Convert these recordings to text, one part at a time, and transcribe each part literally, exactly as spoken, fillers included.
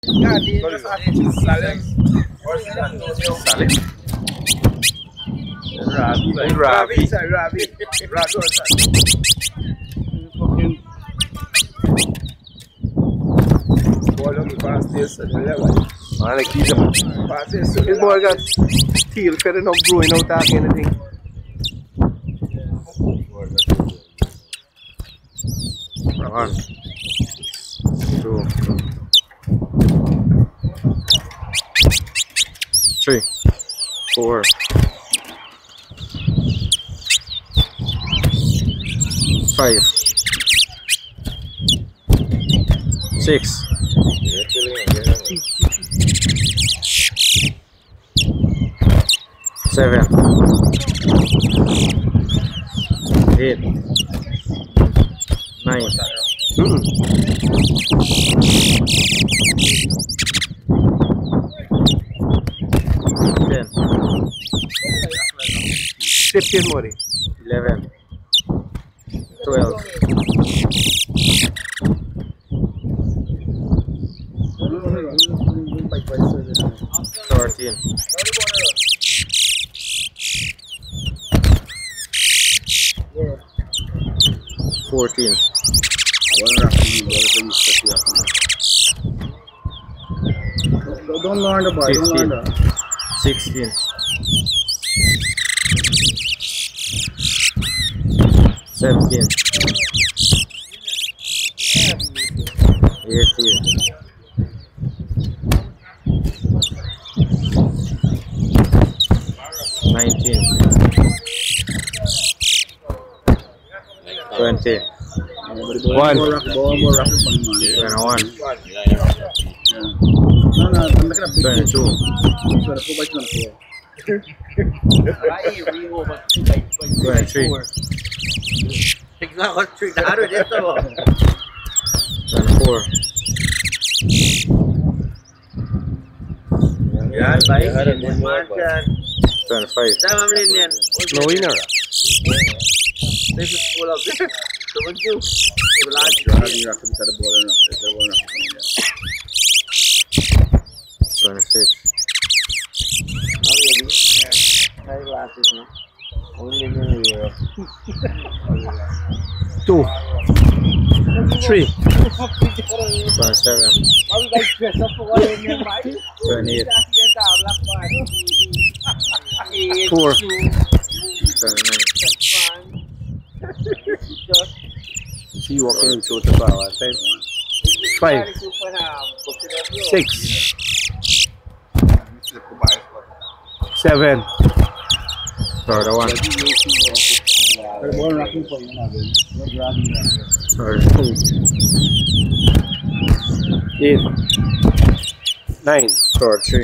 Ravi, Ravi, Ravi, Ravi. I like these. This boy got teal feather not growing out that anything. One, two, three, four, five, six, seven, eight, nine, Mm. ten, fifteen more. eleven, twelve, thirteen, fourteen, Don't learn the boy, don't learn the. sixteen, seventeen, eighteen, nineteen, twenty, One. twenty-one, No, no, I'm not gonna beat twenty-two, you. So the full bike's gonna twenty-three, twenty-four, twenty-five, No winner. twenty-six, Two. Three. twenty-seven, twenty-eight, Four. twenty-nine, See you walking into the power. Five. Six. Seven. thirty-one, Two. Eight. Nine. thirty-three,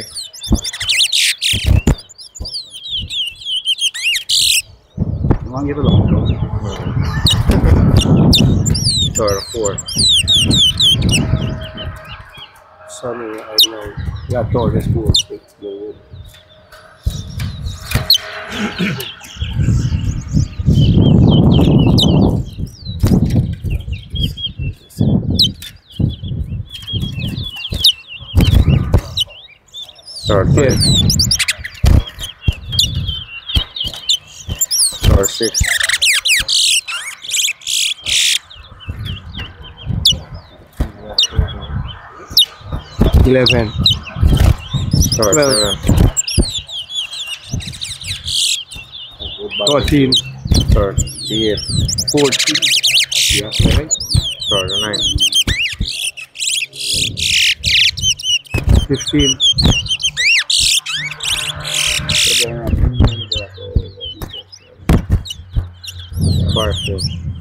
thirty-four, Sunny, I know. Yeah, door the school. thirty-five, thirty-six, Eleven. thirty-seven, Fourteen. thirty-eight, Fourteen. Yeah, right. thirty-nine, Fifteen. forty,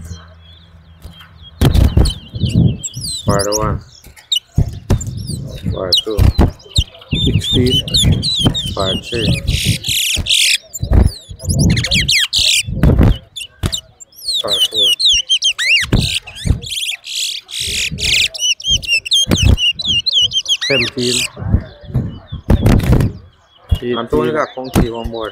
forty-one, forty-two, Sixteen. forty-three, forty-four, Seventeen. Antonio got funky one more.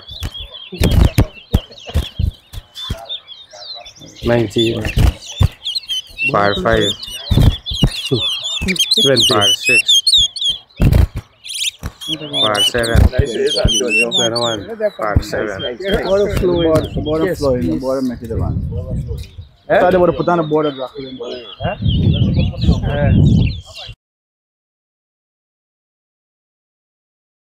Nineteen. forty-five, Twenty. forty-six, Part seven. Seven one. Part seven. Border flowing. The border flowing. The border make it the man. So they would put on the border drop. Eh?